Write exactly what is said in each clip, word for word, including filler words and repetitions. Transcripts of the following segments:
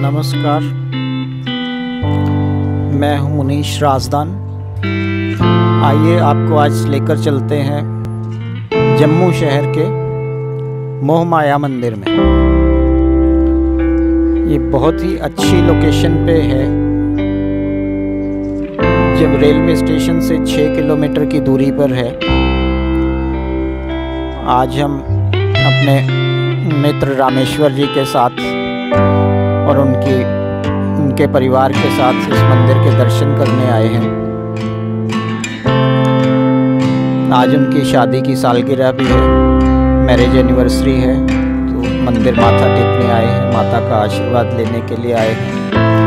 नमस्कार, मैं हूं मुनीश राजदान। आइए आपको आज लेकर चलते हैं जम्मू शहर के मोहमाया मंदिर में। ये बहुत ही अच्छी लोकेशन पे है। जब रेलवे स्टेशन से छः किलोमीटर की दूरी पर है। आज हम अपने मित्र रामेश्वर जी के साथ और उनकी उनके परिवार के साथ इस मंदिर के दर्शन करने आए हैं। आज उनकी शादी की सालगिरह भी है, मैरिज एनिवर्सरी है, तो मंदिर माथा टेकने आए हैं, माता का आशीर्वाद लेने के लिए आए हैं।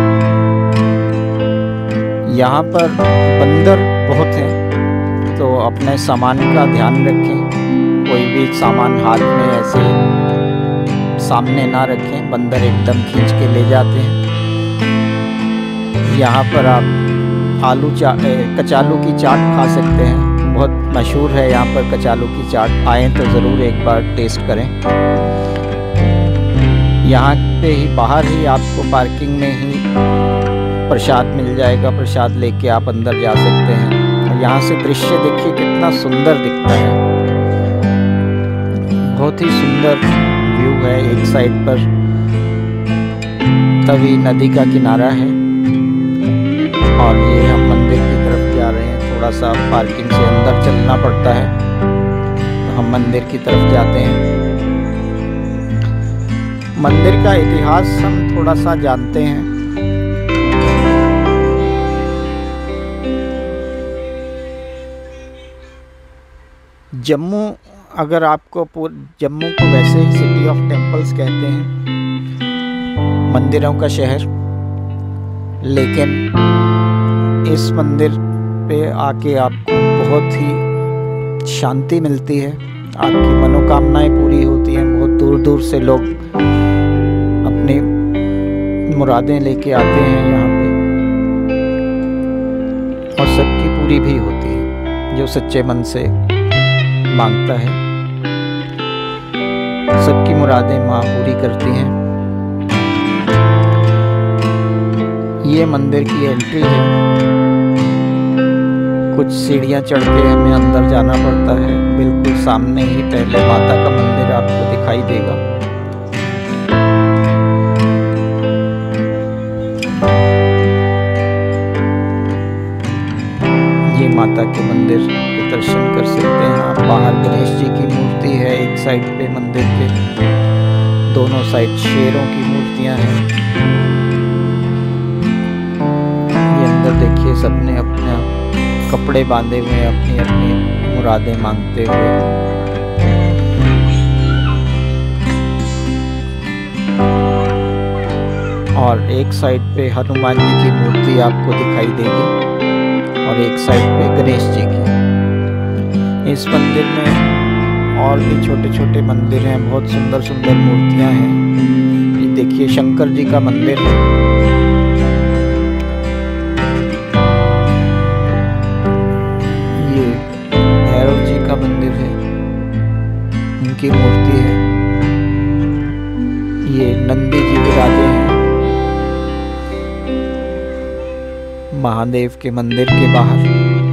यहाँ पर बंदर बहुत हैं, तो अपने सामान का ध्यान रखें। कोई भी सामान हाथ में ऐसे सामने ना रखें, बंदर एकदम खींच के ले जाते हैं। यहाँ पर आप आलू चा कचालू की चाट खा सकते हैं, बहुत मशहूर है यहाँ पर कचालू की चाट। आएँ तो ज़रूर एक बार टेस्ट करें। यहाँ पे ही बाहर ही आपको पार्किंग में ही प्रसाद मिल जाएगा, प्रसाद लेके आप अंदर जा सकते हैं। और यहाँ से दृश्य देखिए कितना सुंदर दिखता है, बहुत ही सुंदर व्यू है। एक साइड पर तवी नदी का किनारा है और ये हम मंदिर की तरफ जा रहे हैं। थोड़ा सा पार्किंग से अंदर चलना पड़ता है, तो हम मंदिर की तरफ जाते हैं। मंदिर का इतिहास हम थोड़ा सा जानते हैं। जम्मू, अगर आपको जम्मू को वैसे ही सिटी ऑफ टेम्पल्स कहते हैं, मंदिरों का शहर, लेकिन इस मंदिर पे आके आपको बहुत ही शांति मिलती है, आपकी मनोकामनाएं पूरी होती हैं। बहुत दूर दूर से लोग अपनी मुरादें लेके आते हैं यहाँ पे, और सबकी पूरी भी होती है। जो सच्चे मन से मांगता है, सबकी मुरादें माँ पूरी करती हैं। ये मंदिर की एंट्री है। कुछ सीढ़ियाँ चढ़ के हमें अंदर जाना पड़ता है। बिल्कुल सामने ही पहले माता का मंदिर आपको दिखाई देगा। ये माता के मंदिर के दर्शन कर सकते हैं आप। बाहर गणेश जी की मूर्ति है, एक साइड पे मंदिर के, दोनों साइड शेरों की मूर्तियां हैं। ये अंदर देखिए सबने अपने कपड़े बांधे हुए हैं, अपनी अपनी मुरादें मांगते हुए। और एक साइड पे हनुमान जी की मूर्ति आपको दिखाई देगी और एक साइड पे गणेश जी की। इस मंदिर में और भी छोटे छोटे मंदिर हैं, बहुत सुंदर सुंदर मूर्तियां हैं। ये देखिए शंकर जी का मंदिर है। ये भैरव जी का मंदिर है, उनकी मूर्ति है। ये नंदी जी विराजे हैं महादेव के मंदिर के बाहर।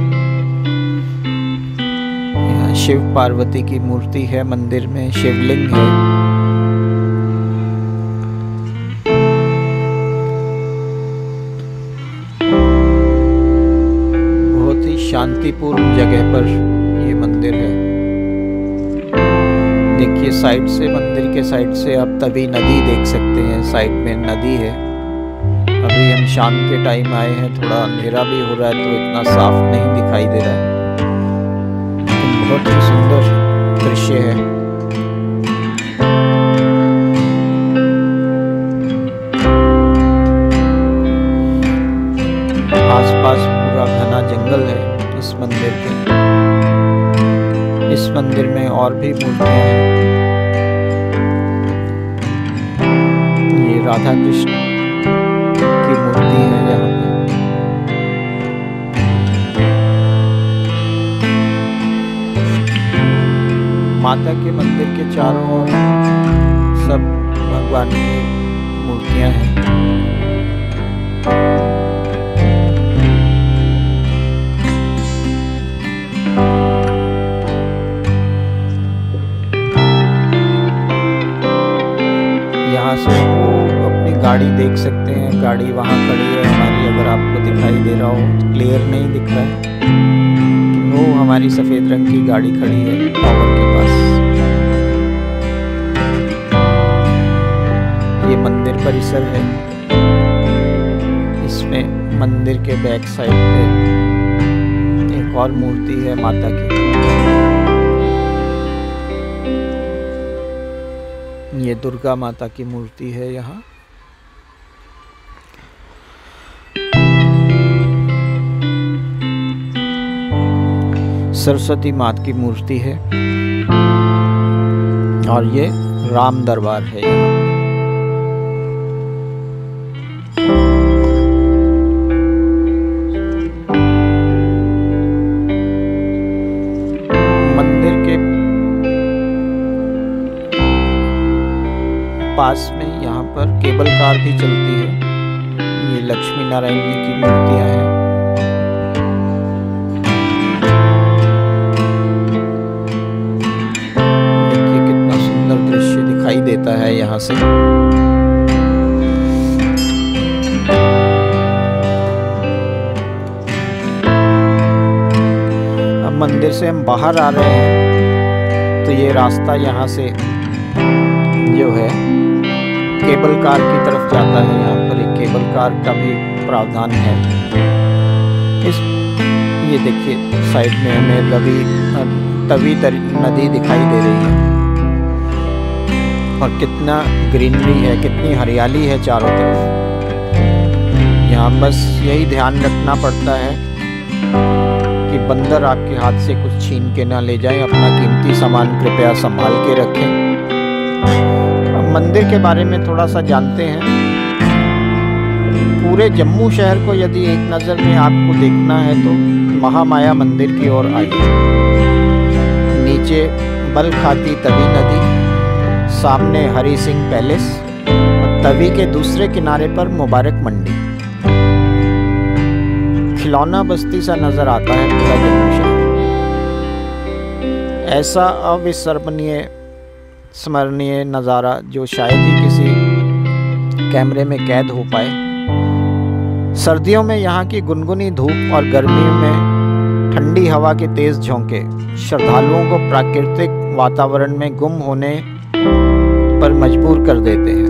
शिव पार्वती की मूर्ति है मंदिर में, शिवलिंग है। बहुत ही शांतिपूर्ण जगह पर ये मंदिर है। देखिए साइड से, मंदिर के साइड से आप तवी नदी देख सकते हैं। साइड में नदी है। अभी हम शाम के टाइम आए हैं, थोड़ा अंधेरा भी हो रहा है, तो इतना साफ नहीं दिखाई दे रहा है। बहुत ही सुंदर दृश्य है। आसपास पूरा घना जंगल है इस मंदिर के। इस मंदिर में और भी मूर्तियां हैं। ये राधा कृष्ण की मूर्ति है यहाँ पे। माता के मंदिर के चारों ओर सब भगवान की मूर्तियां हैं। यहाँ से वो अपनी गाड़ी देख सकते हैं, गाड़ी वहाँ खड़ी है हमारी, अगर आपको दिखाई दे रहा हो, क्लियर नहीं दिख रहा है, वो हमारी सफ़ेद रंग की गाड़ी खड़ी है टावर के पास। ये मंदिर परिसर है, इसमें मंदिर के बैक साइड पे एक और मूर्ति है माता की। ये दुर्गा माता की मूर्ति है यहाँ। सरस्वती माता की मूर्ति है और ये राम दरबार है यहाँ। मंदिर के पास में यहाँ पर केबल कार भी चलती है। ये लक्ष्मी नारायण जी की मूर्तियां हैं। देखिए कितना सुंदर दृश्य दिखाई देता है यहाँ से। अब मंदिर से हम बाहर आ रहे हैं तो ये रास्ता यहाँ से जो है केबल कार की तरफ जाता है। यहाँ पर एक केबल कार का भी प्रावधान है। इस ये देखिए साइड में हमें तवी तवी नदी दिखाई दे रही है और कितना ग्रीनरी है, कितनी हरियाली है चारों तरफ। यहाँ बस यही ध्यान रखना पड़ता है कि बंदर आपके हाथ से कुछ छीन के ना ले जाएं। अपना कीमती सामान कृपया संभाल के रखें। मंदिर के बारे में थोड़ा सा जानते हैं। पूरे जम्मू शहर को यदि एक नज़र में आपको देखना है तो महामाया मंदिर की ओर आइए। नीचे बल खाती तवी नदी, सामने हरि सिंह पैलेस और तवी के दूसरे किनारे पर मुबारक मंडी। खिलौना बस्ती सा नजर आता है पूरा जम्मू शहर। ऐसा अविस्मरणीय स्मरणीय नज़ारा जो शायद ही किसी कैमरे में कैद हो पाए। सर्दियों में यहाँ की गुनगुनी धूप और गर्मियों में ठंडी हवा के तेज झोंके श्रद्धालुओं को प्राकृतिक वातावरण में गुम होने पर मजबूर कर देते हैं।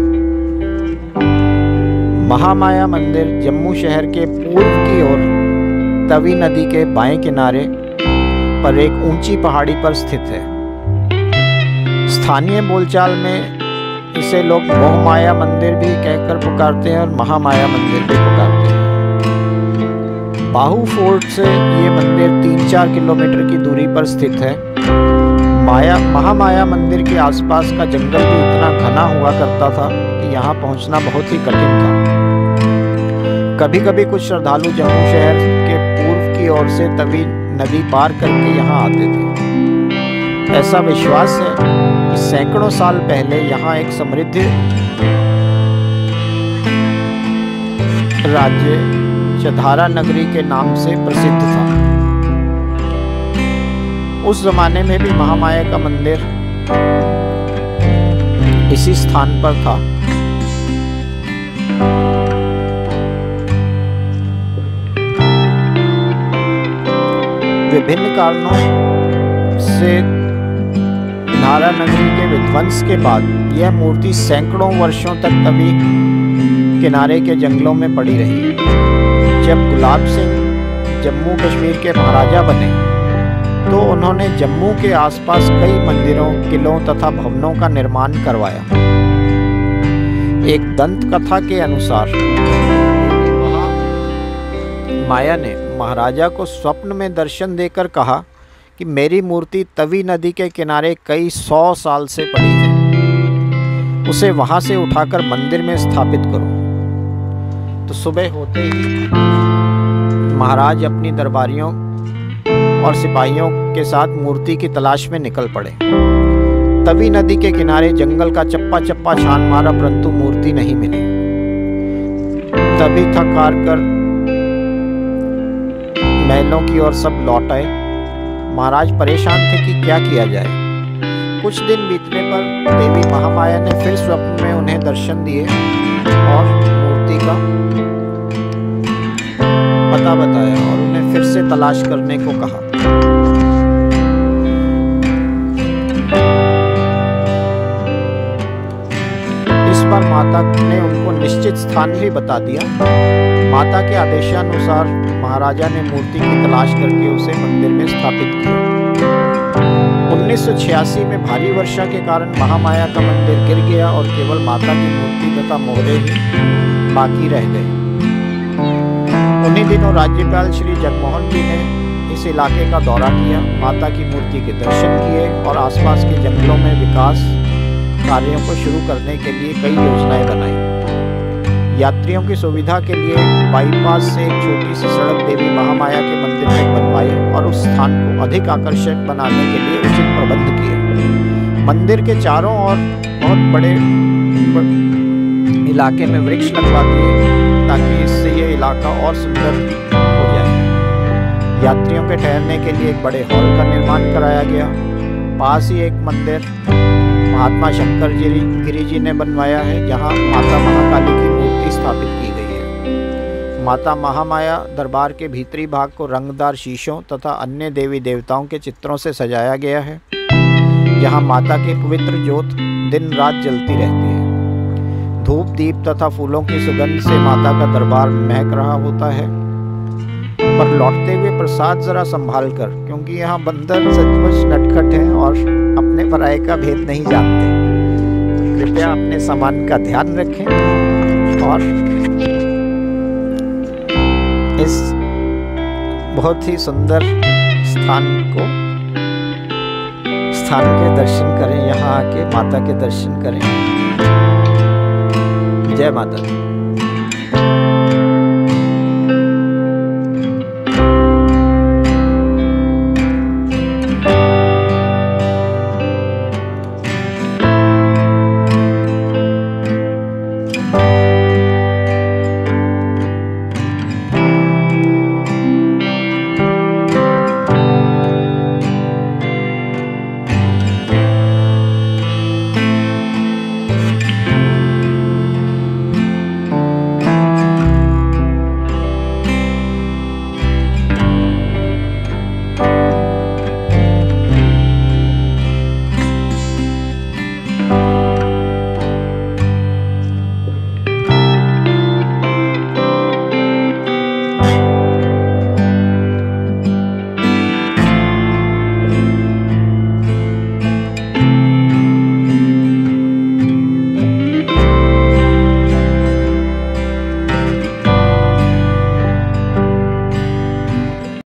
महामाया मंदिर जम्मू शहर के पूर्व की ओर तवी नदी के बाएं किनारे पर एक ऊंची पहाड़ी पर स्थित है। स्थानीय बोलचाल में इसे लोग मोहमाया मंदिर भी कहकर पुकारते हैं और महामाया मंदिर भी पुकारते हैं। बाहू फोर्ट से ये मंदिर तीन चार किलोमीटर की दूरी पर स्थित है। माया महामाया मंदिर के आसपास का जंगल भी इतना घना हुआ करता था कि यहाँ पहुँचना बहुत ही कठिन था। कभी कभी कुछ श्रद्धालु जम्मू शहर के पूर्व की ओर से तवी नदी पार करके यहाँ आते थे। ऐसा विश्वास है कि सैकड़ों साल पहले यहाँ एक समृद्ध राज्य चधारा नगरी के नाम से प्रसिद्ध था। उस जमाने में भी महामाया का मंदिर इसी स्थान पर था। विभिन्न कारणों से धारा नगरी के विध्वंस के बाद यह मूर्ति सैकड़ों वर्षों तक तवी किनारे के जंगलों में पड़ी रही। जब गुलाब सिंह जम्मू कश्मीर के महाराजा बने तो उन्होंने जम्मू के आसपास कई मंदिरों, किलों तथा भवनों का निर्माण करवाया। एक दंत कथा के अनुसार माया ने महाराजा को स्वप्न में दर्शन देकर कहा कि मेरी मूर्ति तवी नदी के किनारे कई सौ साल से पड़ी है, उसे वहां से उठाकर मंदिर में स्थापित करो। तो सुबह होते ही महाराज अपनी दरबारियों और सिपाहियों के साथ मूर्ति की तलाश में निकल पड़े। तवी नदी के किनारे जंगल का चप्पा चप्पा छान मारा परंतु मूर्ति नहीं मिली। तभी थक हार कर महलों की ओर सब लौट आए। महाराज परेशान थे कि क्या किया जाए। कुछ दिन बीतने पर देवी महामाया ने फिर स्वप्न में उन्हें दर्शन दिए और मूर्ति का पता बताया और उन्हें फिर से तलाश करने को कहा। इस बार माता ने उनको निश्चित स्थान भी बता दिया। माता के आदेशानुसार महाराजा ने मूर्ति की तलाश करके उसे मंदिर में स्थापित किया। उन्नीस सौ छियासी में भारी वर्षा के कारण महामाया का मंदिर गिर गया और केवल माता की मूर्ति तथा मोहरे ही बाकी रह गए। उन्हीं दिनों राज्यपाल श्री जगमोहन जी ने इस इलाके का दौरा किया, माता की मूर्ति के दर्शन किए और आसपास के जंगलों में विकास कार्यों को शुरू करने के लिए कई योजनाएं बनाई। यात्रियों की सुविधा के लिए बाईपास से एक छोटी सी सड़क देवी महामाया के मंदिर तक बनवाई और उस स्थान को अधिक आकर्षक बनाने के लिए उचित प्रबंध किए। मंदिर के चारों ओर बहुत बड़े इलाके में वृक्ष लगवा दिए ताकि इससे ये इलाका और सुंदर हो जाए। यात्रियों के ठहरने के लिए एक बड़े हॉल का निर्माण कराया गया। पास ही एक मंदिर महात्मा शंकर गिरी जी ने बनवाया है, जहां माता महाकाली की मूर्ति स्थापित की गई है। माता महामाया दरबार के भीतरी भाग को रंगदार शीशों तथा अन्य देवी देवताओं के चित्रों से सजाया गया है, जहां माता की पवित्र ज्योत दिन रात जलती रहती है। धूप दीप तथा फूलों की सुगंध से माता का दरबार महक रहा होता है। पर लौटते हुए प्रसाद जरा संभाल कर, क्योंकि यहाँ बंदर सचमुच नटखट हैं और अपने पराये का भेद नहीं जानते। कृपया अपने सामान का ध्यान रखें और इस बहुत ही सुंदर स्थान को स्थान के दर्शन करें। यहाँ आके माता के दर्शन करें। जय माता दी।